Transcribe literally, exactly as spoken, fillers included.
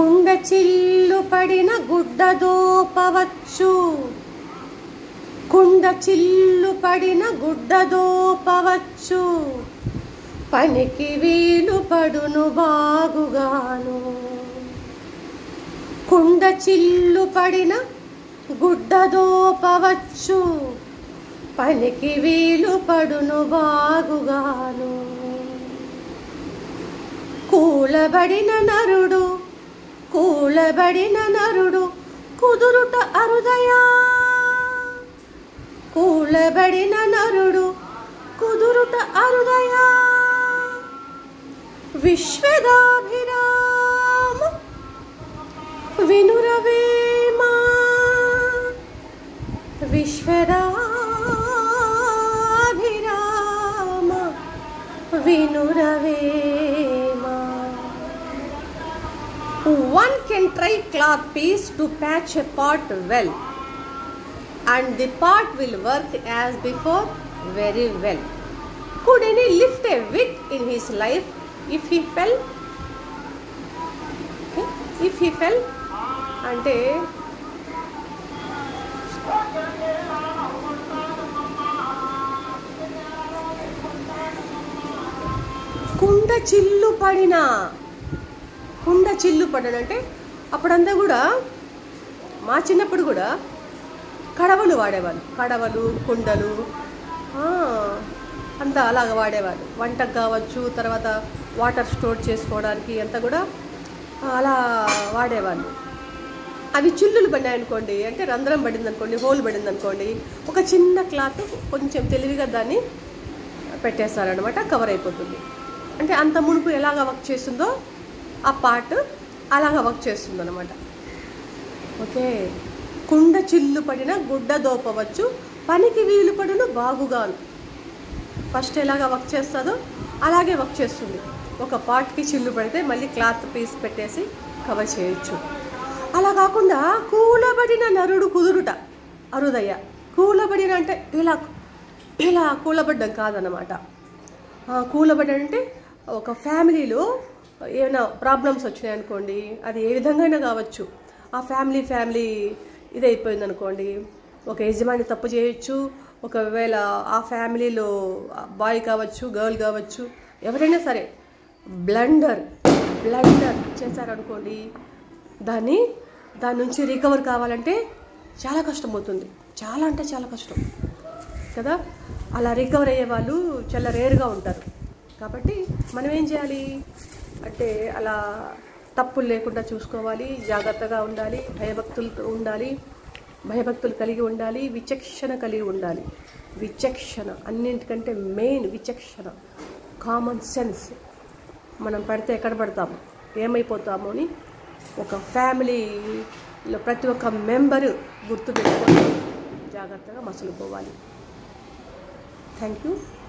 కుండ చిల్లు పడిన గుడ్డ దోపవచ్చు కుండ చిల్లు పడిన గుడ్డ దోపవచ్చు పనికి వీలు పడును బాగుగాను కుండ చిల్లు పడిన గుడ్డ దోపవచ్చు పనికి వీలు పడును బాగుగాను కూలబడిన నరుడు కూలబడిన నరుడు కుదురుట అరుదయా కూలబడిన నరుడు కుదురుట అరుదయా విశ్వదాభిరామ వినురవేమా విశ్వదాభిరామ వినురవేమా. One can try cloth piece to patch a pot well, and the pot will work as before very well. Could any lift a whit in his life if he fell? Okay. If he fell, ante కుండ చిల్లు పడిన కుండ చిల్లు పడిన అంటే అప్పుడంతా కూడా మా చిన్నప్పుడు కూడా కడవలు వాడేవాళ్ళు కడవలు కుండలు అంతా అలాగ వాడేవాళ్ళు వంటకు కావచ్చు తర్వాత వాటర్ స్టోర్ చేసుకోవడానికి అంతా కూడా అలా వాడేవాళ్ళు. అవి చిల్లులు పడినాయనుకోండి అంటే రంధ్రం పడింది అనుకోండి హోల్ పడింది అనుకోండి ఒక చిన్న క్లాత్ కొంచెం తెలివిగా దాన్ని పెట్టేస్తారనమాట కవర్ అయిపోతుంది. అంటే అంత మునుపు ఎలాగ వర్క్ చేస్తుందో ఆ పార్ట్ అలాగ వర్క్ చేస్తుంది అనమాట. ఓకే. కుండ చిల్లు పడిన గుడ్డ దోపవచ్చు పనికి వీలు పడును బాగుగాను. ఫస్ట్ ఎలాగ వర్క్ చేస్తుందో అలాగే వర్క్ చేస్తుంది. ఒక పార్ట్కి చిల్లు పడితే మళ్ళీ క్లాత్ పీస్ పెట్టేసి కవర్ చేయొచ్చు. అలా కాకుండా కూలబడిన నరుడు కుదురుట అరుదయ్య. కూలబడిన అంటే ఇలా ఇలా కూలబడ్డం కాదన్నమాట. కూలబడి అంటే ఒక ఫ్యామిలీలో ఏమైనా ప్రాబ్లమ్స్ వచ్చినాయి అనుకోండి అది ఏ విధంగా అయినా కావచ్చు. ఆ ఫ్యామిలీ ఫ్యామిలీ ఇదైపోయింది అనుకోండి ఒక యజమాని తప్పు చేయొచ్చు. ఒకవేళ ఆ ఫ్యామిలీలో బాయ్ కావచ్చు గర్ల్ కావచ్చు ఎవరైనా సరే బ్లండర్ బ్లండర్ చేశారనుకోండి దాన్ని దాని నుంచి రికవర్ కావాలంటే చాలా కష్టం అవుతుంది. చాలా అంటే చాలా కష్టం కదా. అలా రికవర్ అయ్యే వాళ్ళు చాలా రేర్గా ఉంటారు. కాబట్టి మనం ఏం చేయాలి అంటే అలా తప్పులు లేకుండా చూసుకోవాలి, జాగ్రత్తగా ఉండాలి, భయభక్తులతో ఉండాలి, భయభక్తులు కలిగి ఉండాలి, విచక్షణ కలిగి ఉండాలి. విచక్షణ అన్నింటికంటే మెయిన్ విచక్షణ, కామన్ సెన్స్. మనం పడితే ఎక్కడ పడతాము ఏమైపోతాము అని ఒక ఫ్యామిలీలో ప్రతి ఒక్క మెంబరు గుర్తుపెట్టుకొని జాగ్రత్తగా మసులుకోవాలి. Thank you.